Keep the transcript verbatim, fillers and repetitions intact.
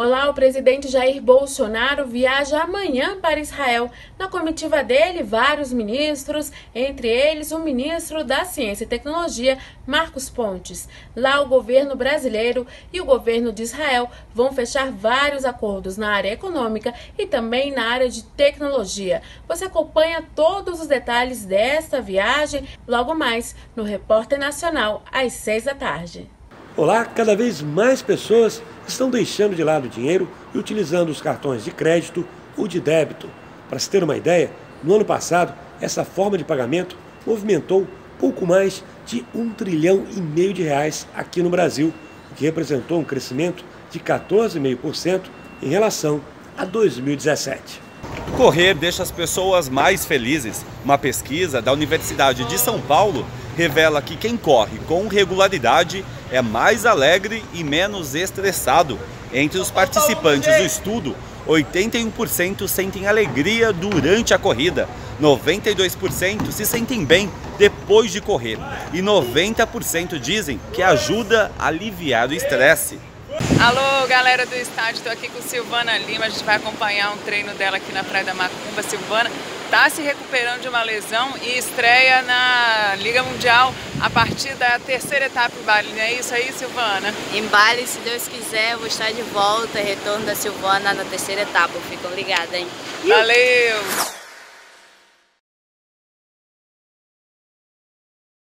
Olá, o presidente Jair Bolsonaro viaja amanhã para Israel. Na comitiva dele, vários ministros, entre eles o ministro da Ciência e Tecnologia, Marcos Pontes. Lá, o governo brasileiro e o governo de Israel vão fechar vários acordos na área econômica e também na área de tecnologia. Você acompanha todos os detalhes desta viagem logo mais no Repórter Nacional, às seis da tarde. Olá, cada vez mais pessoas estão deixando de lado o dinheiro e utilizando os cartões de crédito ou de débito. Para se ter uma ideia, no ano passado, essa forma de pagamento movimentou pouco mais de um trilhão e meio de reais aqui no Brasil, o que representou um crescimento de quatorze vírgula cinco por cento em relação a dois mil e dezessete. Correr deixa as pessoas mais felizes. Uma pesquisa da Universidade de São Paulo revela que quem corre com regularidade é mais alegre e menos estressado. Entre os participantes do estudo, oitenta e um por cento sentem alegria durante a corrida, noventa e dois por cento se sentem bem depois de correr e noventa por cento dizem que ajuda a aliviar o estresse. Alô, galera do estádio, estou aqui com Silvana Lima, a gente vai acompanhar um treino dela aqui na Praia da Macumba. Silvana está se recuperando de uma lesão e estreia na Liga Mundial a partir da terceira etapa em Bali, não é isso aí, Silvana? Em Bali, se Deus quiser, eu vou estar de volta, retorno da Silvana na terceira etapa, ficam ligadas, hein? Valeu!